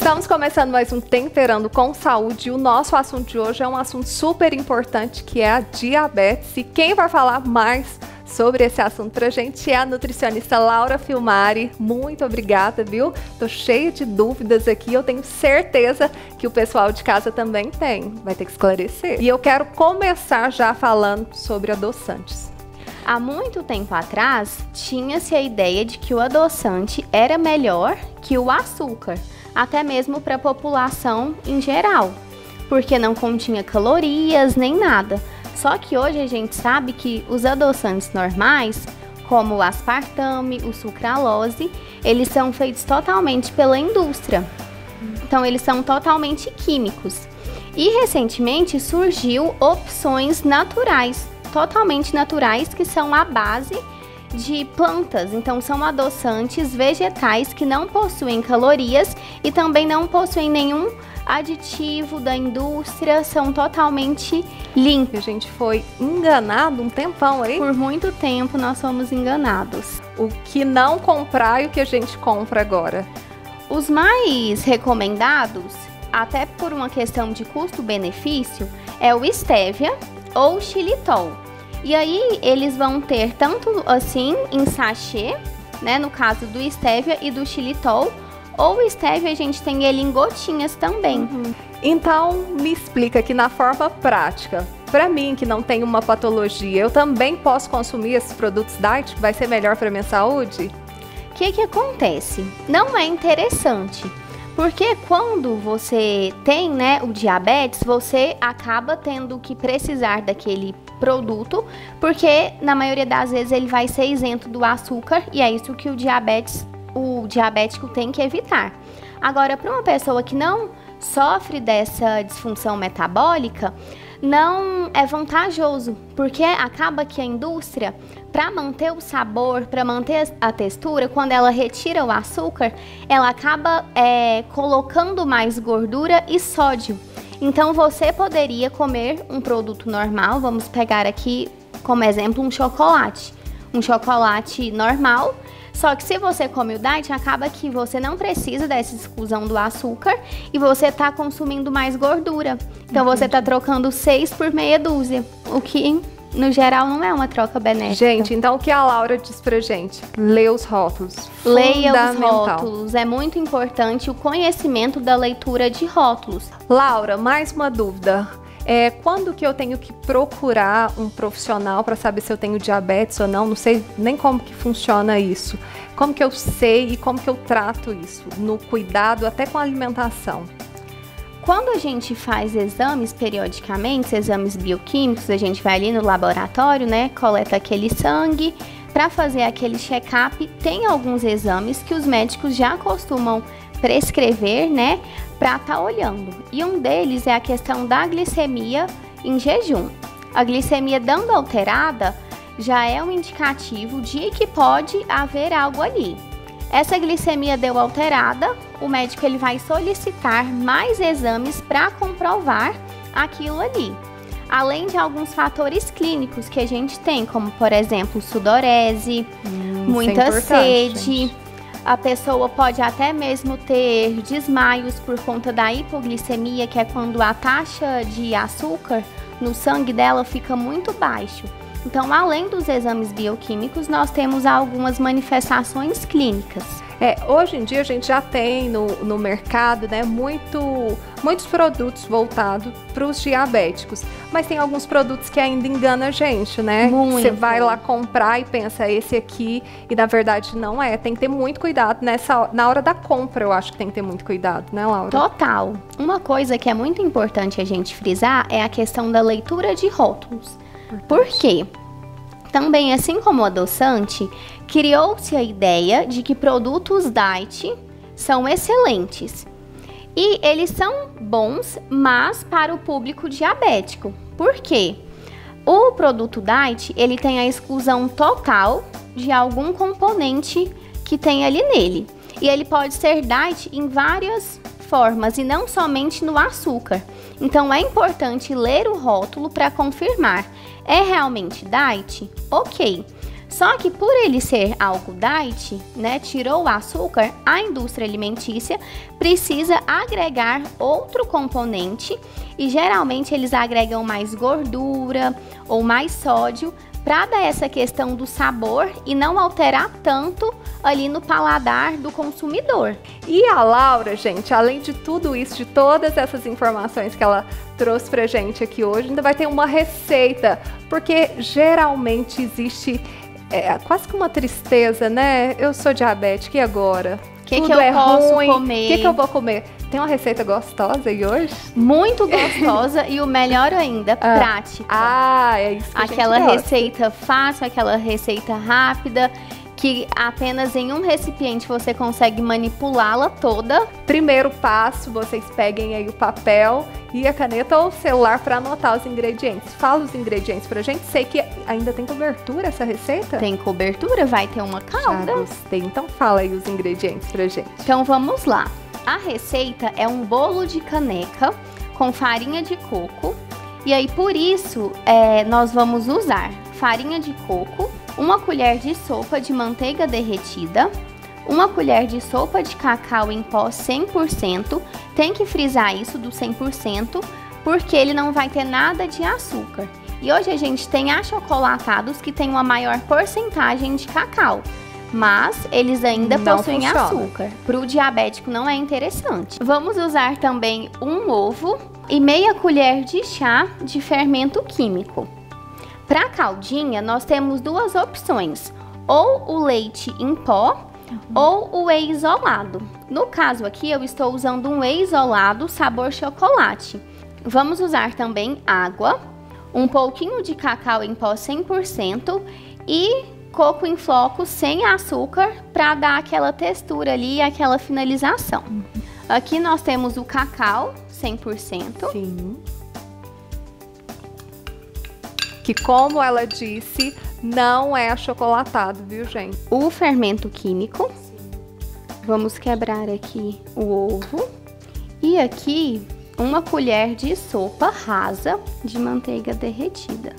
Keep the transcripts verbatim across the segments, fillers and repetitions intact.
Estamos começando mais um Temperando com Saúde e o nosso assunto de hoje é um assunto super importante, que é a diabetes. E quem vai falar mais sobre esse assunto pra gente é a nutricionista Laura Filmari. Muito obrigada, viu? Tô cheia de dúvidas aqui, eu tenho certeza que o pessoal de casa também tem. Vai ter que esclarecer. E eu quero começar já falando sobre adoçantes. Há muito tempo atrás, tinha-se a ideia de que o adoçante era melhor que o açúcar, até mesmo para a população em geral, porque não continha calorias nem nada. Só que hoje a gente sabe que os adoçantes normais, como o aspartame, o sucralose, eles são feitos totalmente pela indústria. Então eles são totalmente químicos. E recentemente surgiu opções naturais, totalmente naturais, que são a base de plantas. Então são adoçantes vegetais que não possuem calorias e também não possuem nenhum aditivo da indústria, são totalmente limpos. A gente foi enganado um tempão aí. Por muito tempo nós fomos enganados. O que não comprar e o que a gente compra agora? Os mais recomendados, até por uma questão de custo-benefício, é o stevia ou o xilitol. E aí eles vão ter tanto assim em sachê, né, no caso do stevia e do xilitol, ou o stevia a gente tem ele em gotinhas também. Uhum. Então me explica aqui na forma prática. Para mim que não tem uma patologia, eu também posso consumir esses produtos diet que vai ser melhor para minha saúde? O que que acontece? Não é interessante. Porque quando você tem, né, o diabetes, você acaba tendo que precisar daquele produto, porque na maioria das vezes ele vai ser isento do açúcar e é isso que o diabetes, o diabético tem que evitar. Agora, para uma pessoa que não sofre dessa disfunção metabólica, não é vantajoso, porque acaba que a indústria, para manter o sabor, para manter a textura, quando ela retira o açúcar, ela acaba é, colocando mais gordura e sódio. Então você poderia comer um produto normal, vamos pegar aqui como exemplo um chocolate. Um chocolate normal, só que se você come o diet, acaba que você não precisa dessa exclusão do açúcar e você está consumindo mais gordura. Então Entendi. Você está trocando seis por meia dúzia, o que no geral não é uma troca benéfica. Gente, então o que a Laura diz pra gente? Lê os rótulos. Leia os rótulos. É muito importante o conhecimento da leitura de rótulos. Laura, mais uma dúvida. É, quando que eu tenho que procurar um profissional para saber se eu tenho diabetes ou não? Não sei nem como que funciona isso. Como que eu sei e como que eu trato isso? No cuidado até com a alimentação. Quando a gente faz exames periodicamente, exames bioquímicos, a gente vai ali no laboratório, né, coleta aquele sangue para fazer aquele check-up. Tem alguns exames que os médicos já costumam prescrever, né, para estar olhando. E um deles é a questão da glicemia em jejum. A glicemia dando alterada já é um indicativo de que pode haver algo ali. Essa glicemia deu alterada, o médico ele vai solicitar mais exames para comprovar aquilo ali. Além de alguns fatores clínicos que a gente tem, como por exemplo sudorese, hum, muita sede. Gente. A pessoa pode até mesmo ter desmaios por conta da hipoglicemia, que é quando a taxa de açúcar no sangue dela fica muito baixo. Então, além dos exames bioquímicos, nós temos algumas manifestações clínicas. É, hoje em dia a gente já tem no, no mercado, né, muito, muitos produtos voltados para os diabéticos, mas tem alguns produtos que ainda enganam a gente, né? Muito. Você vai lá comprar e pensa, esse aqui, e na verdade não é. Tem que ter muito cuidado nessa, na hora da compra, eu acho que tem que ter muito cuidado, né, Laura? Total. Uma coisa que é muito importante a gente frisar é a questão da leitura de rótulos. Por quê? Também, assim como o adoçante, criou-se a ideia de que produtos diet são excelentes. E eles são bons, mas para o público diabético. Por quê? O produto diet, ele tem a exclusão total de algum componente que tem ali nele. E ele pode ser diet em várias formas e não somente no açúcar. Então é importante ler o rótulo para confirmar. É realmente diet? Ok. Só que por ele ser algo diet, né, tirou o açúcar, a indústria alimentícia precisa agregar outro componente e geralmente eles agregam mais gordura ou mais sódio para dar essa questão do sabor e não alterar tanto ali no paladar do consumidor. E a Laura, gente, além de tudo isso, de todas essas informações que ela trouxe pra gente aqui hoje, ainda vai ter uma receita, porque geralmente existe é, quase que uma tristeza, né? Eu sou diabética, e agora? O que, que eu é posso ruim. comer? O que, que eu vou comer? Tem uma receita gostosa aí hoje? Muito gostosa e o melhor ainda, ah. prática. Ah, é isso que Aquela a gente gosta. receita fácil, aquela receita rápida, que apenas em um recipiente você consegue manipulá-la toda. Primeiro passo, vocês peguem aí o papel e a caneta ou o celular para anotar os ingredientes. Fala os ingredientes pra gente. Sei que ainda tem cobertura essa receita? Tem cobertura, vai ter uma calda. Já gostei. Então fala aí os ingredientes pra gente. Então vamos lá. A receita é um bolo de caneca com farinha de coco. E aí por isso é, nós vamos usar farinha de coco, uma colher de sopa de manteiga derretida, uma colher de sopa de cacau em pó cem por cento, tem que frisar isso do cem por cento, porque ele não vai ter nada de açúcar. E hoje a gente tem achocolatados que tem uma maior porcentagem de cacau, mas eles ainda não possuem funciona. açúcar. Para o diabético não é interessante. Vamos usar também um ovo e meia colher de chá de fermento químico. Para a caldinha, nós temos duas opções, ou o leite em pó, uhum. ou o whey isolado. No caso aqui, eu estou usando um whey isolado sabor chocolate. Vamos usar também água, um pouquinho de cacau em pó cem por cento e coco em flocos sem açúcar para dar aquela textura ali e aquela finalização. Uhum. Aqui nós temos o cacau cem por cento. Sim. Que, como ela disse, não é achocolatado, viu, gente? O fermento químico. Vamos quebrar aqui o ovo. E aqui, uma colher de sopa rasa de manteiga derretida.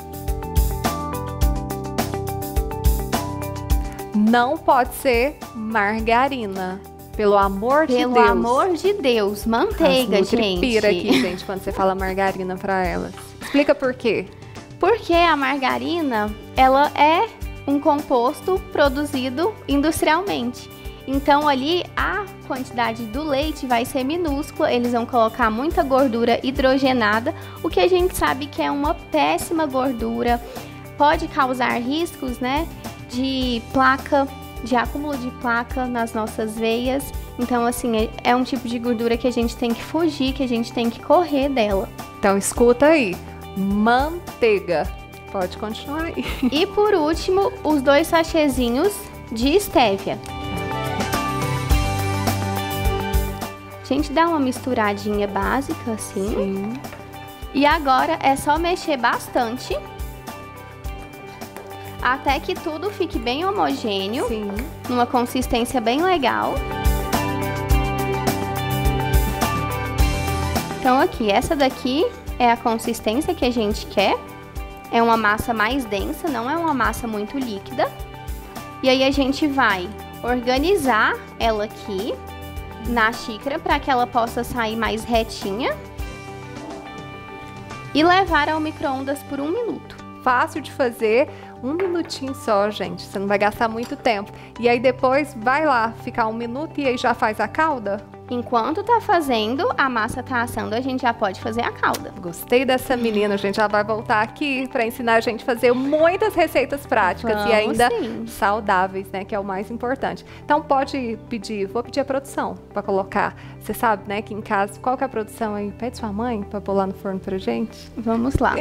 Não pode ser margarina. Pelo amor de Pelo Deus. Pelo amor de Deus. Manteiga, As gente. Pira aqui, gente, quando você fala margarina pra elas. Explica por quê. Porque a margarina, ela é um composto produzido industrialmente. Então ali a quantidade do leite vai ser minúscula, eles vão colocar muita gordura hidrogenada, o que a gente sabe que é uma péssima gordura, pode causar riscos, né, de placa, de acúmulo de placa nas nossas veias. Então assim, é um tipo de gordura que a gente tem que fugir, que a gente tem que correr dela. Então escuta aí. Manteiga. Pode continuar aí. E por último, os dois sachêzinhos de estévia. A gente dá uma misturadinha básica assim. Sim. E agora é só mexer bastante até que tudo fique bem homogêneo. Sim. Numa consistência bem legal. Então aqui, essa daqui é a consistência que a gente quer. É uma massa mais densa, não é uma massa muito líquida. E aí a gente vai organizar ela aqui na xícara para que ela possa sair mais retinha. E levar ao micro-ondas por um minuto. Fácil de fazer, um minutinho só, gente. Você não vai gastar muito tempo. E aí depois vai lá ficar um minuto e aí já faz a calda? Enquanto tá fazendo, a massa tá assando, a gente já pode fazer a calda. Gostei dessa menina, a gente já vai voltar aqui para ensinar a gente a fazer muitas receitas práticas. Vamos, e ainda sim. saudáveis, né, que é o mais importante. Então pode pedir, vou pedir a produção para colocar. Você sabe, né, que em casa, qual que é a produção aí? Pede sua mãe para pôr lá no forno pra gente? Vamos lá.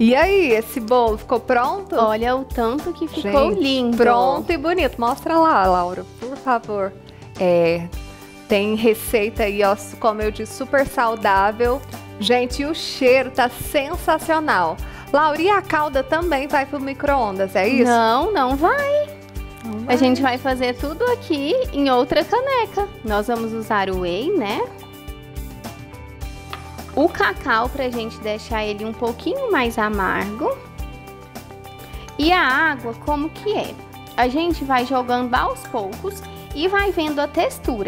E aí, esse bolo ficou pronto? Olha o tanto que ficou Gente, lindo. Pronto e bonito. Mostra lá, Laura, por favor. É, tem receita aí, ó, como eu disse, super saudável. Gente, e o cheiro tá sensacional. Laura, e a calda também vai pro micro-ondas, é isso? Não, não vai. Não vai. A gente vai fazer tudo aqui em outra caneca. Nós vamos usar o whey, né? O cacau pra gente deixar ele um pouquinho mais amargo. E a água, como que é? A gente vai jogando aos poucos e vai vendo a textura.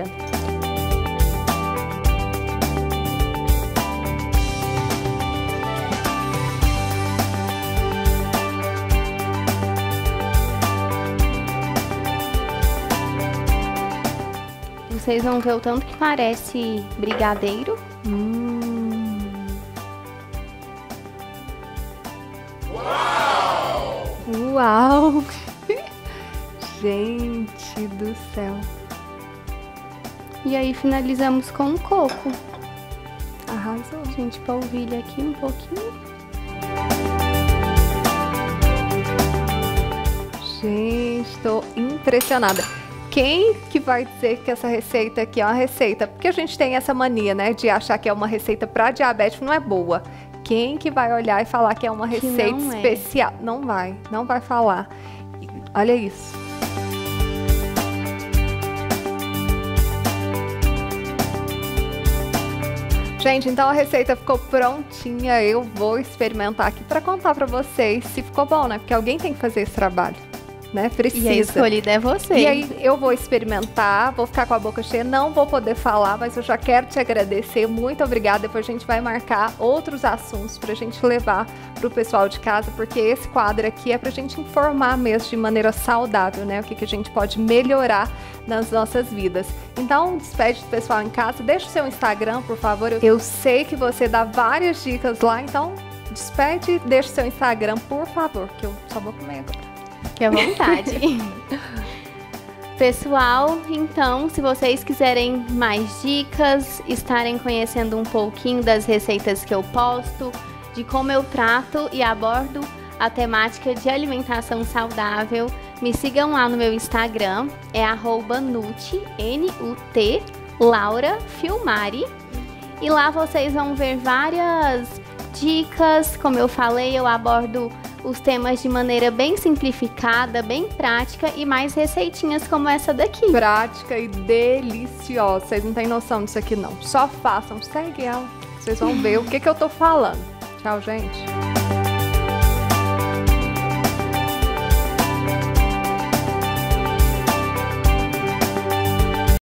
Vocês vão ver o tanto que parece brigadeiro. Hum. Uau! Uau! Gente do céu. E aí finalizamos com o coco. Arrasou. A gente polvilha aqui um pouquinho. Gente, tô impressionada. Quem que vai dizer que essa receita aqui é uma receita? Porque a gente tem essa mania, né, de achar que é uma receita para diabético, não é boa. Quem que vai olhar e falar que é uma Que receita não é. especial? Não vai, não vai falar. Olha isso. Gente, então a receita ficou prontinha. Eu vou experimentar aqui para contar para vocês se ficou bom, né? Porque alguém tem que fazer esse trabalho. Né? Precisa. E a escolhida é você. E aí eu vou experimentar, vou ficar com a boca cheia, não vou poder falar, mas eu já quero te agradecer, muito obrigada. Depois a gente vai marcar outros assuntos pra gente levar pro pessoal de casa, porque esse quadro aqui é pra gente informar mesmo de maneira saudável, né? O que, que a gente pode melhorar nas nossas vidas. Então, despede do pessoal em casa, deixa o seu Instagram, por favor. Eu sei que você dá várias dicas lá, então despede e deixa o seu Instagram, por favor, que eu só vou comer agora. Fique à vontade. Pessoal, então, se vocês quiserem mais dicas, estarem conhecendo um pouquinho das receitas que eu posto, de como eu trato e abordo a temática de alimentação saudável, me sigam lá no meu Instagram, é arroba nut, N U T, Laura Filmari. E lá vocês vão ver várias dicas, como eu falei, eu abordo os temas de maneira bem simplificada, bem prática e mais receitinhas como essa daqui. Prática e deliciosa. Vocês não têm noção disso aqui não. Só façam, segue ela. Vocês vão ver o que, que eu tô falando. Tchau, gente.